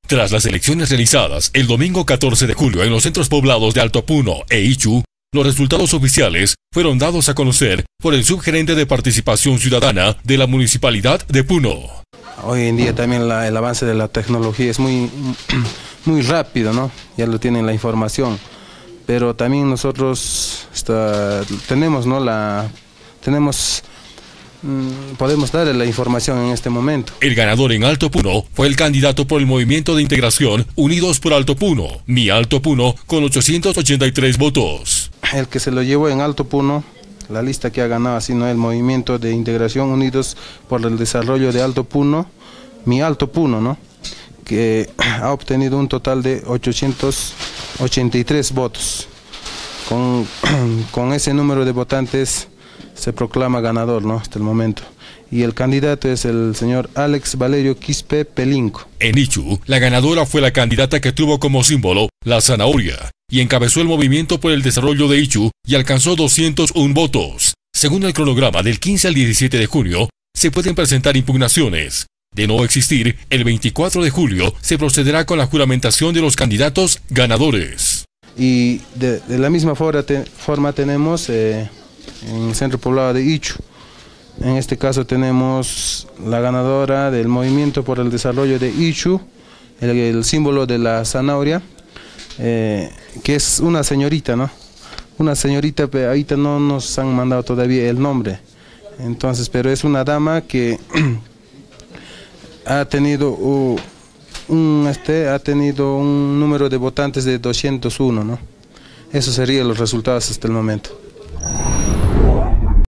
Tras las elecciones realizadas el domingo 14 de julio en los centros poblados de Alto Puno e Ichu, los resultados oficiales fueron dados a conocer por el subgerente de Participación Ciudadana de la Municipalidad de Puno. Hoy en día también el avance de la tecnología es muy rápido, ¿no? Ya lo tienen la información, pero también nosotros tenemos, ¿no? Podemos darle la información en este momento. El ganador en Alto Puno fue el candidato por el Movimiento de Integración Unidos por Alto Puno, Mi Alto Puno, con 883 votos. El que se lo llevó en Alto Puno, la lista que ha ganado, sino el Movimiento de Integración Unidos por el Desarrollo de Alto Puno, Mi Alto Puno, ¿no? Que ha obtenido un total de 883 votos. Con ese número de votantes se proclama ganador, ¿no? Hasta el momento. Y el candidato es el señor Alex Valerio Quispe Pelinco. En Ichu, la ganadora fue la candidata que tuvo como símbolo la zanahoria y encabezó el movimiento por el desarrollo de Ichu y alcanzó 201 votos. Según el cronograma, del 15 al 17 de junio se pueden presentar impugnaciones. De no existir, el 24 de julio se procederá con la juramentación de los candidatos ganadores. Y de la misma forma tenemos en el centro poblado de Ichu. En este caso tenemos la ganadora del Movimiento por el Desarrollo de Ichu, el símbolo de la zanahoria, que es una señorita, ¿no? Una señorita, pero ahorita no nos han mandado todavía el nombre. Entonces, pero es una dama que ha tenido un número de votantes de 201, ¿no? Esos serían los resultados hasta el momento.